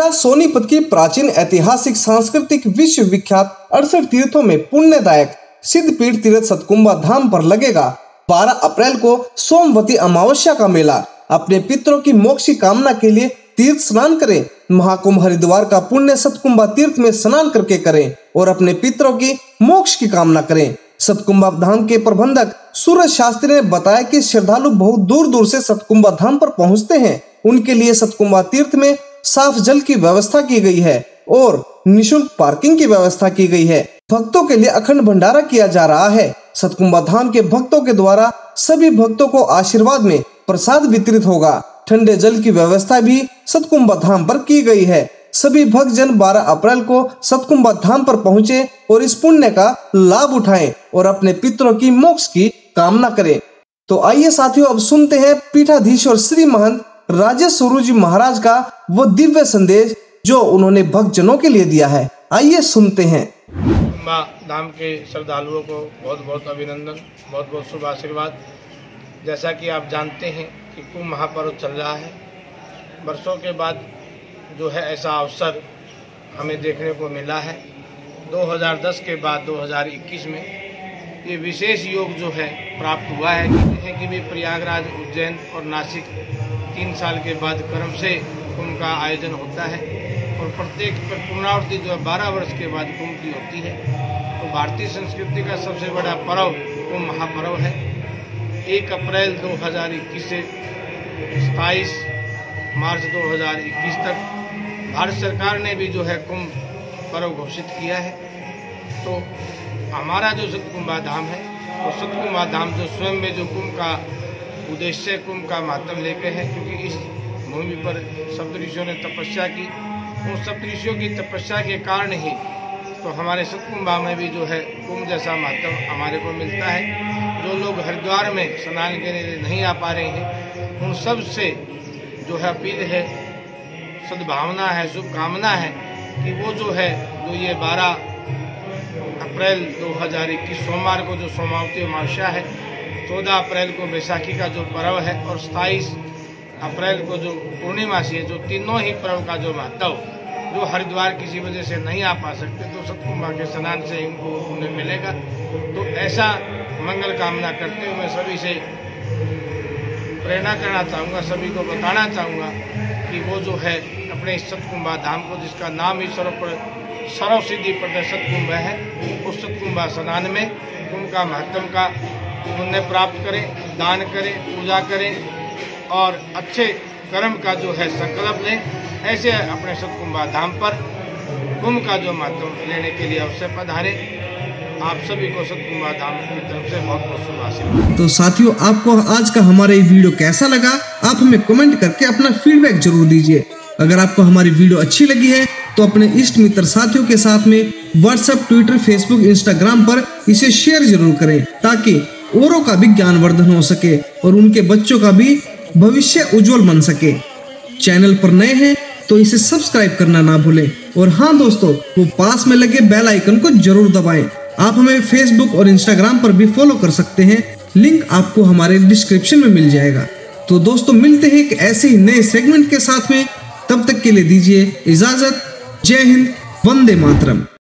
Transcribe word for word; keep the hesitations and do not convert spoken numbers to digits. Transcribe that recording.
जिला सोनीपत की प्राचीन ऐतिहासिक सांस्कृतिक विश्व विख्यात अड़सठ तीर्थों में पुण्यदायक सिद्धपीठ तीर्थ सतकुंभा धाम पर लगेगा बारह अप्रैल को सोमवती अमावस्या का मेला। अपने पितरों की मोक्ष की कामना के लिए तीर्थ स्नान करें। महाकुंभ हरिद्वार का पुण्य सतकुंभा तीर्थ में स्नान करके करें और अपने पितरों की मोक्ष की कामना करें। सतकुंभा धाम के प्रबंधक सूरज शास्त्री ने बताया कि श्रद्धालु बहुत दूर दूर से सतकुंभा धाम पर पहुंचते हैं। उनके लिए सतकुंभा तीर्थ में साफ जल की व्यवस्था की गई है और निःशुल्क पार्किंग की व्यवस्था की गई है। भक्तों के लिए अखंड भंडारा किया जा रहा है। सतकुंभा धाम के भक्तों के द्वारा सभी भक्तों को आशीर्वाद में प्रसाद वितरित होगा। ठंडे जल की व्यवस्था भी सतकुंभा धाम पर की गई है। सभी भक्त जन बारह अप्रैल को सतकुंभा धाम पर पहुंचे और इस पुण्य का लाभ उठाएं और अपने पितरों की मोक्ष की कामना करें। तो आइए साथियों, अब सुनते हैं पीठाधीश्वर श्री महंत राजेश स्वरूप जी महाराज का वो दिव्य संदेश जो उन्होंने भक्त जनों के लिए दिया है। आइए सुनते हैं। सतकुंभा धाम के श्रद्धालुओं को बहुत बहुत अभिनंदन, बहुत बहुत शुभ आशीर्वाद। जैसा कि आप जानते हैं कि कुंभ महापर्व चल रहा है। वर्षों के बाद जो है ऐसा अवसर हमें देखने को मिला है। दो हज़ार दस के बाद दो हज़ार इक्कीस में ये विशेष योग जो है प्राप्त हुआ है कि, कि भी प्रयागराज, उज्जैन और नासिक तीन साल के बाद क्रम से कुंभ का आयोजन होता है और प्रत्येक पुनरावृत्ति जो है बारह वर्ष के बाद कुंभ की होती है। तो भारतीय संस्कृति का सबसे बड़ा पर्व कुंभ महापर्व है। एक अप्रैल दो हज़ार इक्कीस से सत्ताईस मार्च दो हज़ार इक्कीस तक भारत सरकार ने भी जो है कुंभ पर्व घोषित किया है। तो हमारा जो सतकुंभा धाम है वो सतकुंभा धाम जो स्वयं में जो कुंभ का उद्देश्य, कुंभ का महत्व लेके है, क्योंकि इस भूमि पर सप्तऋषियों ने तपस्या की। उन सप्तऋषियों की तपस्या के कारण ही तो हमारे सतकुंभा में भी जो है कुंभ जैसा महत्व हमारे को मिलता है। जो लोग हरिद्वार में स्नान के लिए नहीं आ पा रहे हैं, उन सब से जो है अपील है, सद्भावना है, शुभकामना है कि वो जो है जो ये बारह अप्रैल दो हज़ार इक्कीस सोमवार को जो सोमावती अमावस्या है, चौदह अप्रैल को बैसाखी का जो पर्व है और सत्ताईस अप्रैल को जो पूर्णिमासी है, जो तीनों ही पर्व का जो महत्व, जो हरिद्वार किसी वजह से नहीं आ पा सकते तो सतकुंभा के स्नान से इनको उन्हें मिलेगा। तो ऐसा मंगल कामना करते हुए मैं सभी से प्रेरणा करना चाहूँगा, सभी को बताना चाहूँगा कि वो जो है अपने इस सतकुंभा धाम को, जिसका नाम ही सर्व सर्व सिद्धि प्रद सतकुंभ है, उस सतकुंभा स्नान में कुंभ का महत्व का पुण्य प्राप्त करें, दान करें, पूजा करें और अच्छे कर्म का जो है संकल्प लें। ऐसे अपने सतकुंभा धाम पर कुंभ का जो महत्व लेने के लिए अवश्य पधारें। आप सभी को सतकुंभा धाम की तरफ से बहुत बहुत शुभ आशीर्वाद। तो साथियों, आपको आज का हमारा ये वीडियो कैसा लगा, आप हमें कमेंट करके अपना फीडबैक जरूर दीजिए। अगर आपको हमारी वीडियो अच्छी लगी है तो अपने इष्ट मित्र साथियों के साथ में व्हाट्सएप, ट्विटर, फेसबुक, इंस्टाग्राम पर इसे शेयर जरूर करें ताकि औरों का भी ज्ञानवर्धन हो सके और उनके बच्चों का भी भविष्य उज्जवल बन सके। चैनल पर नए हैं तो इसे सब्सक्राइब करना ना भूलें और हाँ दोस्तों, वो पास में लगे बेल आइकन को जरूर दबाएं। आप हमें फेसबुक और इंस्टाग्राम पर भी फॉलो कर सकते हैं, लिंक आपको हमारे डिस्क्रिप्शन में मिल जाएगा। तो दोस्तों, मिलते हैं एक ऐसे ही नए सेगमेंट के साथ में, तब तक के लिए दीजिए इजाजत। जय हिंद, वंदे मातरम।